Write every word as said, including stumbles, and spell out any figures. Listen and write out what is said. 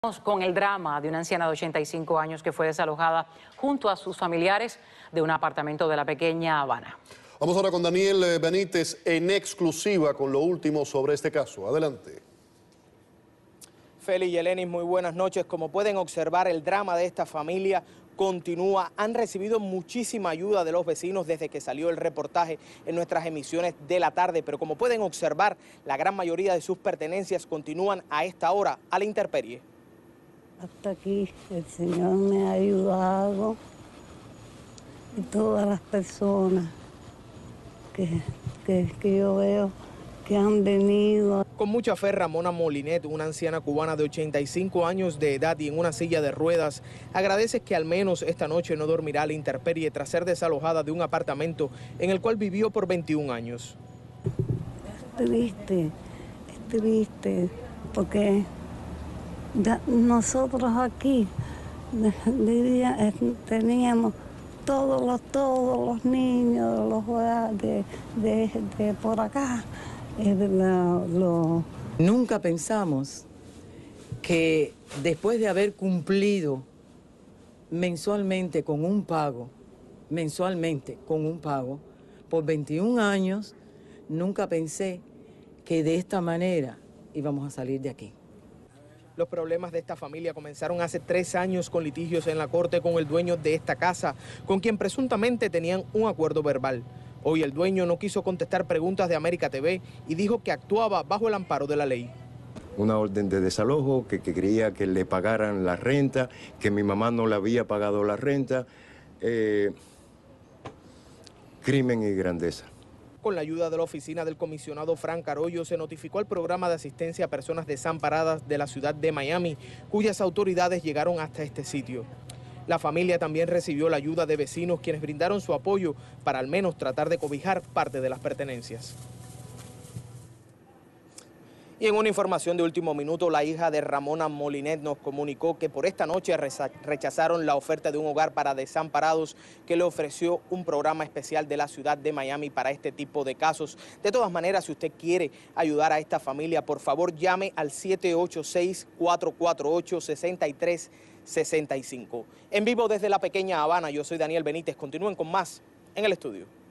Con el drama de una anciana de ochenta y cinco años que fue desalojada junto a sus familiares de un apartamento de la pequeña Habana. Vamos ahora con Daniel Benítez en exclusiva con lo último sobre este caso. Adelante. Feli y Elenis, muy buenas noches. Como pueden observar, el drama de esta familia continúa. Han recibido muchísima ayuda de los vecinos desde que salió el reportaje en nuestras emisiones de la tarde, pero como pueden observar, la gran mayoría de sus pertenencias continúan a esta hora a la intemperie. Hasta aquí el Señor me ha ayudado y todas las personas que, que, que yo veo que han venido. Con mucha fe, Ramona Molinet, una anciana cubana de ochenta y cinco años de edad y en una silla de ruedas, agradece que al menos esta noche no dormirá a la intemperie tras ser desalojada de un apartamento en el cual vivió por veintiún años. Es triste, es triste, porque ya nosotros aquí diría, teníamos todos los, todos los niños los, de, de, de por acá. Lo, lo... Nunca pensamos que después de haber cumplido mensualmente con un pago, mensualmente con un pago, por veintiún años, nunca pensé que de esta manera íbamos a salir de aquí. Los problemas de esta familia comenzaron hace tres años con litigios en la corte con el dueño de esta casa, con quien presuntamente tenían un acuerdo verbal. Hoy el dueño no quiso contestar preguntas de América T V y dijo que actuaba bajo el amparo de la ley. Una orden de desalojo, que, que quería que le pagaran la renta, que mi mamá no le había pagado la renta. Eh, crimen y grandeza. Con la ayuda de la oficina del comisionado Frank Arroyo, se notificó al programa de asistencia a personas desamparadas de la ciudad de Miami, cuyas autoridades llegaron hasta este sitio. La familia también recibió la ayuda de vecinos, quienes brindaron su apoyo para al menos tratar de cobijar parte de las pertenencias. Y en una información de último minuto, la hija de Ramona Molinet nos comunicó que por esta noche rechazaron la oferta de un hogar para desamparados que le ofreció un programa especial de la ciudad de Miami para este tipo de casos. De todas maneras, si usted quiere ayudar a esta familia, por favor llame al siete ocho seis, cuatro cuatro ocho, seis tres seis cinco. En vivo desde la pequeña Habana, yo soy Daniel Benítez. Continúen con más en el estudio.